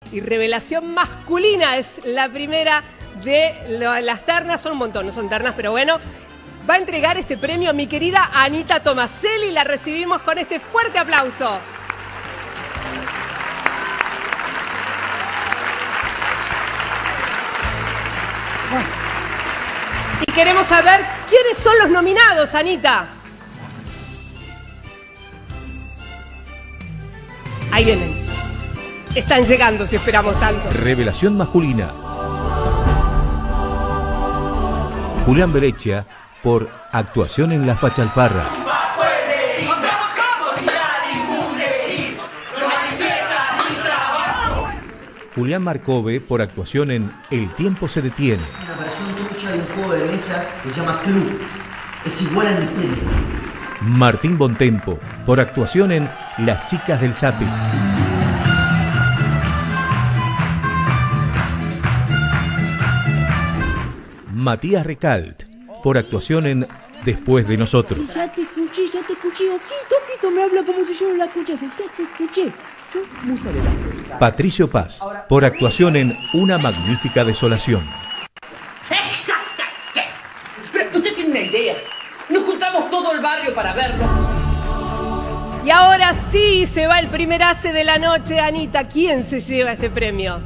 y revelación masculina. Es la primera de las ternas, son un montón, no son ternas, pero bueno. Va a entregar este premio mi querida Anita Tomaselli. La recibimos con este fuerte aplauso. Y queremos saber quiénes son los nominados, Anita. Ahí vienen. Están llegando, si esperamos tanto. Revelación masculina. Julián Bereccia por actuación en La Fachalfarra. Julián Marcove por actuación en El tiempo se detiene. Una versión trucha de un juego de mesa que se llama Club. Es igual al misterio. Martín Bontempo por actuación en Las chicas del Zapping. Matías Recalt por actuación en Después de nosotros. Ya te escuché, Ojito me habla como si yo no la escuchase. Ya te escuché. Yo, musarela. Patricio Paz por actuación en Una magnífica desolación. ¡Exacto! Pero usted tiene una idea. Nos juntamos todo el barrio para verlo. Y ahora sí se va el primer ase de la noche, Anita. ¿Quién se lleva este premio?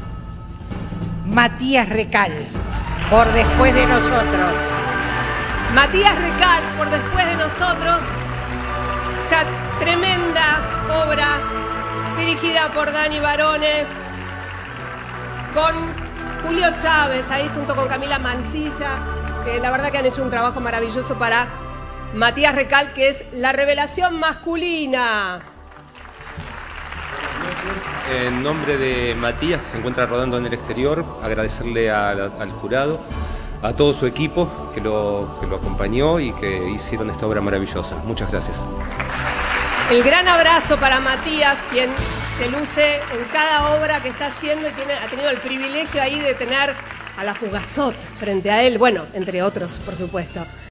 Matías Recal, por Después de nosotros. Matías Recal, por Después de nosotros. Esa tremenda obra dirigida por Dani Barone, con Julio Chávez, ahí junto con Camila Mancilla, que la verdad que han hecho un trabajo maravilloso para Matías Recal, que es la revelación masculina. En nombre de Matías, que se encuentra rodando en el exterior, agradecerle al jurado, a todo su equipo que lo acompañó y que hicieron esta obra maravillosa. Muchas gracias. El gran abrazo para Matías, quien se luce en cada obra que está haciendo y ha tenido el privilegio ahí de tener a la Fugazot frente a él, bueno, entre otros, por supuesto.